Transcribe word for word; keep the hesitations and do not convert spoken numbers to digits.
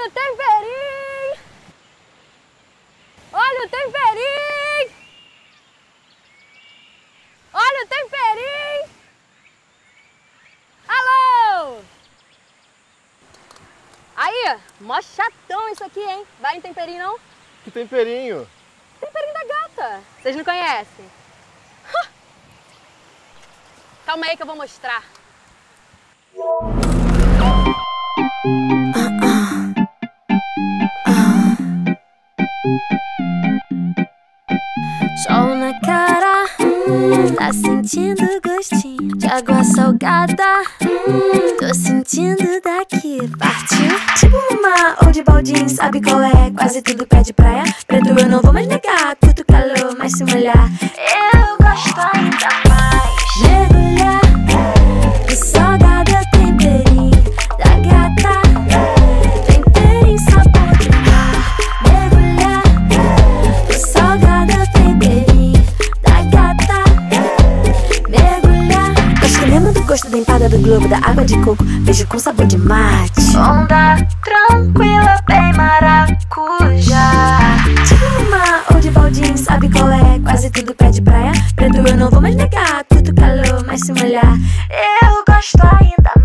Olha o temperinho! Olha o temperinho! Olha o temperinho! Alô! Aí, mó chatão isso aqui, hein? Vai em temperinho, não? Que temperinho? Temperinho da gata. Vocês não conhecem? Huh. Calma aí que eu vou mostrar. Sol na cara, hum, tá sentindo gostinho de água salgada, hum, tô sentindo daqui. Partiu tipo no mar ou de baldinho, sabe qual é? Quase tudo pé de praia. Preto eu não vou mais negar, curto calor, mas se molhar eu gosto ainda mais. Mergulhar no salgado temperinho da gata, temperinho sabor de mar. Mergulhar no salgado temperinho da gata, mergulhar. Gosto mesmo do gosto da empada do globo, da água de coco, beijo com sabor de mate. Onda tranquila, bem maracujá. Tipo no mar ou de baldinho, sabe qual é? Quase tudo pé de praia. Preto eu não vou mais negar, curto calor, mas se molhar eu gosto ainda mais.